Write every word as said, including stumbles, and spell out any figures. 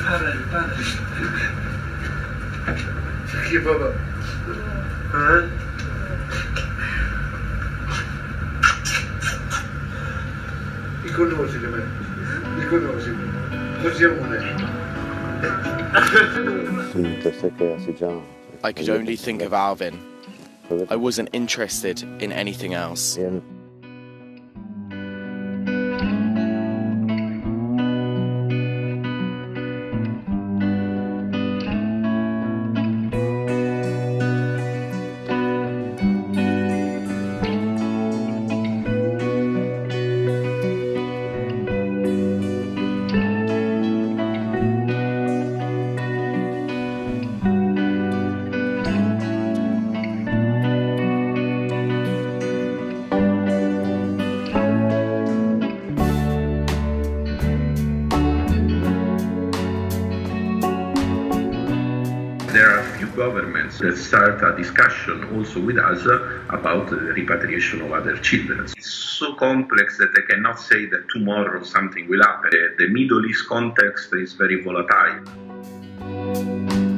كيف بابا؟ ها؟ يكونوش كمان يكونوش I could only think of Alvin. I wasn't interested in anything else. There are a few governments that start a discussion also with us about the repatriation of other children. It's so complex that I cannot say that tomorrow something will happen. The Middle East context is very volatile.